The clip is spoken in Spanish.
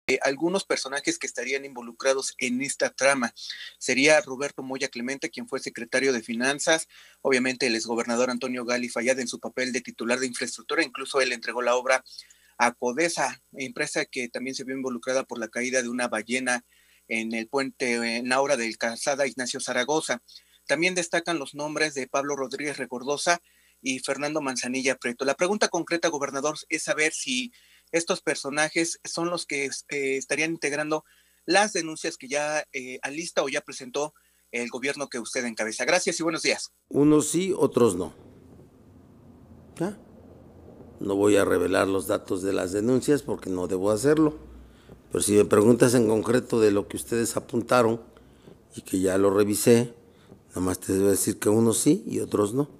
algunos personajes que estarían involucrados en esta trama. Sería Roberto Moya Clemente, quien fue secretario de Finanzas, obviamente el exgobernador Antonio Gali Fayad en su papel de titular de infraestructura, incluso él entregó la obra a Codesa, empresa que también se vio involucrada por la caída de una ballena en el puente en la obra del Calzada Ignacio Zaragoza. También destacan los nombres de Pablo Rodríguez Recordosa y Fernando Manzanilla Preto. La pregunta concreta, gobernador, es saber si estos personajes son los que estarían integrando las denuncias que ya alista o ya presentó el gobierno que usted encabeza. Gracias y buenos días. Unos sí, otros no. ¿Ya? No voy a revelar los datos de las denuncias porque no debo hacerlo. Pero si me preguntas en concreto de lo que ustedes apuntaron y que ya lo revisé, nada más te debo decir que unos sí y otros no.